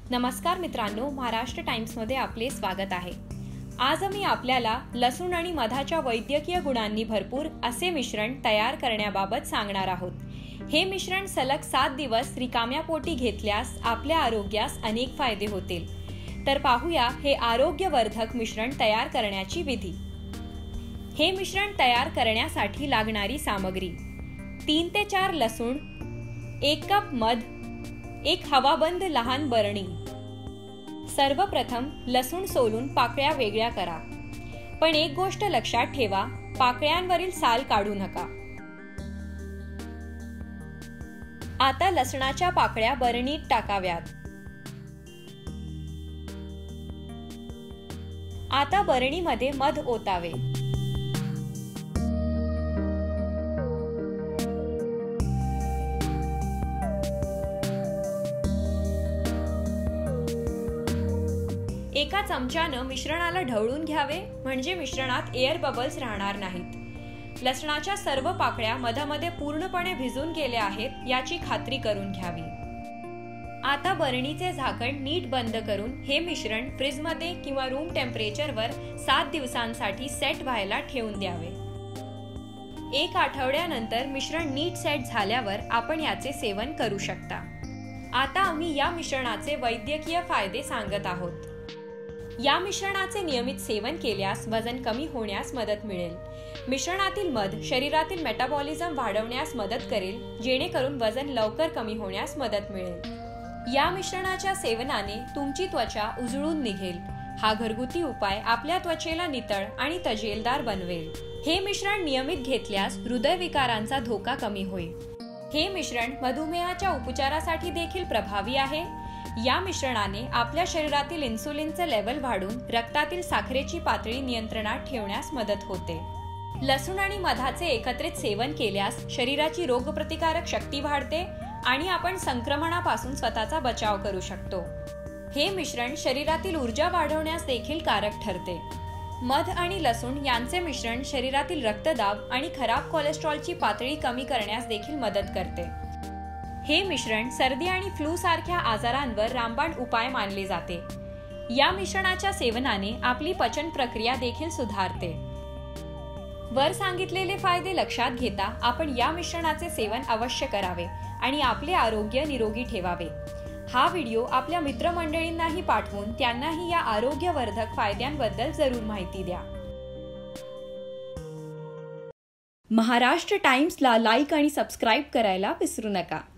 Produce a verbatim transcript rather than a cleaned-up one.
नमस्कार मित्रांनो, महाराष्ट्र टाइम्समध्ये आपले स्वागत आहे। आज आम्ही आपल्याला लसूण आणि मधाच्या वैद्यकीय गुणांनी भरपूर असे मिश्रण तयार करण्याबाबत सांगणार आहोत। हे मिश्रण सलग सात दिवस रिकाम्या पोटी घेतल्यास आपल्या आरोग्यास अनेक फायदे होतील। तर पाहूया हे आरोग्यवर्धक मिश्रण तयार करण्याची विधी। हे मिश्रण तयार करण्यासाठी लागणारी सामग्री: तीन ते चार लसूण, एक कप मध, एक हवाबंद लहान बरणी। सर्वप्रथम लसूण सोलून पाकळ्या वेगळ्या करा, पण एक गोष्ट लक्षात ठेवा, पाकळ्यांवरील साल काढू नका। आता लसणाच्या पाकळ्या बरणीत टाकाव्यात। आता बरणीमध्ये मध ओतावे। एका चमच्यानं मिश्रणाला ढवळून घ्यावे, म्हणजे मिश्रणात एअर बबल्स राहणार नाहीत। लसणाच्या सर्व पाकळ्या मधामध्ये पूर्णपणे भिजून गेल्या आहेत याची खात्री करून घ्यावी। आता बरणीचे झाकण नीट बंद करून हे मिश्रण फ्रीजमध्ये किंवा रूम टेम्परेचरवर सात दिवसांसाठी सेट व्हायला ठेवून द्यावे। एक आठवड्यानंतर मिश्रण नीट सेट झाल्यावर आपण याचे सेवन करू शकता। आता आम्ही या मिश्रणाचे वैद्यकीय फायदे सांगत आहोत। या मिश्रणाचे नियमित सेवन केल्यास वजन कमी होण्यास मदत मिळेल। मिश्रणातील मध शरीरातील मेटाबॉलिझम वाढवण्यास मदत करेल, जेणेकरून वजन लवकर कमी होण्यास मदत मिळेल। या मिश्रणाच्या सेवनाने तुमची त्वचा उजळून निघेल। हा घरगुती उपाय आपल्या त्वचेला नितळ आणि तजेलदार बनवेल। हे मिश्रण नियमित घेतल्यास हृदयविकारांचा धोका कमी होईल। हे मिश्रण मधुमेहाच्या उपचारासाठी देखील प्रभावी आहे। या मिश्रणाने आपल्या शरीरातील इन्सुलिनचे लेवल वाढून रक्तातील साखरेची पातळी नियंत्रणात ठेवण्यास मदत होते। लसूण आणि मधाचे एकत्रित सेवन केल्यास शरीराची रोगप्रतिकारक शक्ती वाढते आणि आपण संक्रमणापासून स्वतःचा बचाव करू शकतो। हे मिश्रण शरीरातील ऊर्जा वाढवण्यास देखील कारक ठरते। मध आणि लसूण यांचे मिश्रण शरीरातील रक्तदाब आणि खराब कोलेस्ट्रॉलची पातळी कमी करण्यास देखील मदत करते। हे मिश्रण सर्दी आणि फ्लू सारख्या आजारांवर रामबाण उपाय मानले जाते। या मिश्रणाच्या सेवनाने आपली पचन प्रक्रिया देखील सुधारते। वर सांगितलेले फायदे लक्षात घेता आपण या मिश्रणाचे सेवन अवश्य करावे आणि आपले आरोग्य निरोगी ठेवावे। हा व्हिडिओ आपल्या मित्रमंडळींनाही पाठवून त्यांनाही या आरोग्यवर्धक फायद्यांबद्दल जरूर माहिती द्या। महाराष्ट्र टाइम्सला लाईक आणि सबस्क्राईब करायला विसरू नका।